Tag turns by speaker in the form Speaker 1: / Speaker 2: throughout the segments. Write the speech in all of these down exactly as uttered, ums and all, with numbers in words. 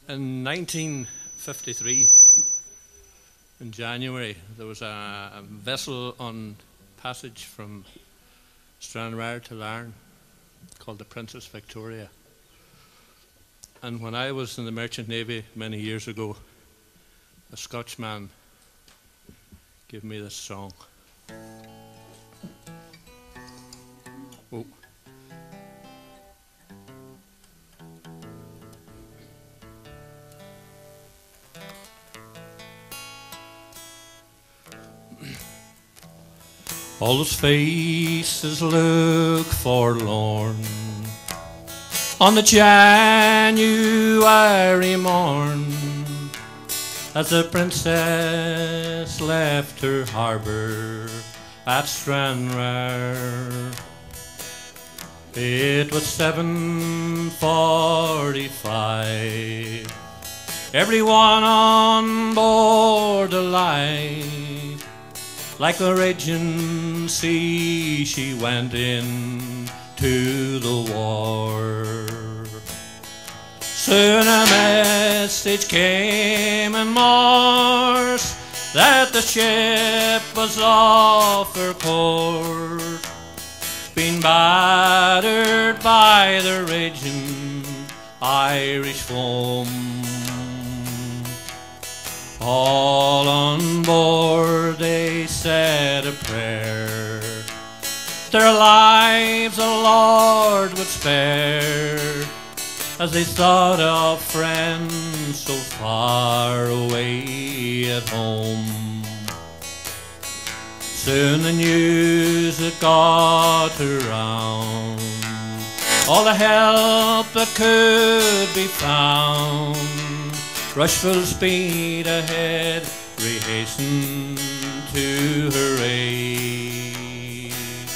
Speaker 1: In nineteen fifty-three, in January, there was a, a vessel on passage from Stranraer to Larne called the Princess Victoria. And when I was in the Merchant Navy many years ago, a Scotchman gave me this song. Oh. All those faces look forlorn on the January morn, as the princess left her harbour at Stranraer. It was seven forty-five, everyone on board alive. Like the raging sea, she went in to the war. Soon a message came in Morse that the ship was off her course, being battered by the raging Irish foam. All on board they said a prayer, their lives the Lord would spare, as they thought of friends so far away at home. Soon the news it got around, all the help that could be found rushed full speed ahead, re-hastened to her aid.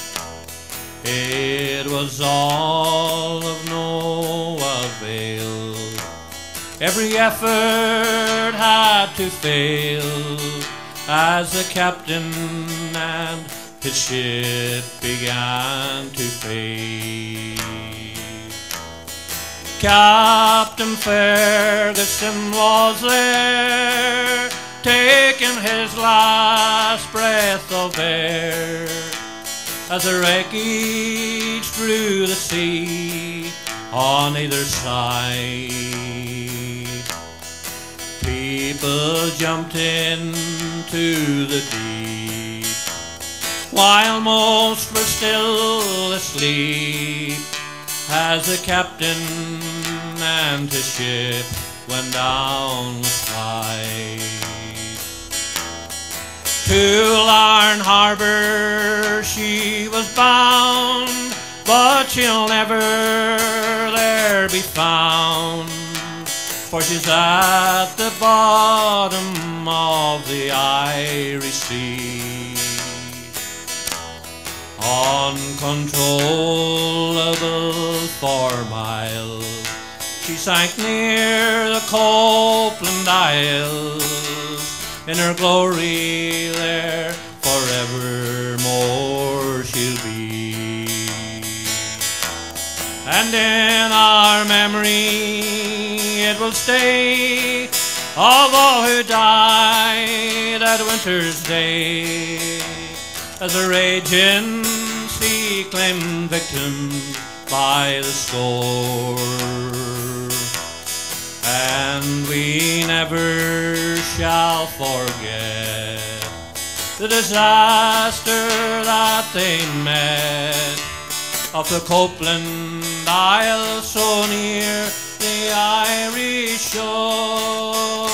Speaker 1: It was all of no avail, every effort had to fail, as the captain and his ship began to fade. Captain Ferguson was there, taking his last breath of air, as the wreckage drew the sea on either side. People jumped into the deep, while most were still asleep, as the captain and his ship went down with tide. To Larne harbour she was bound, but she'll never there be found, for she's at the bottom of the Irish Sea. Uncontrollable for miles, she sank near the Copeland Isles. In her glory there forevermore she'll be, and in our memory it will stay of all who died that winter's day, as a raging sea claimed victims by the score. And we never shall forget the disaster that they met off the Copeland Isle, so near the Irish shore.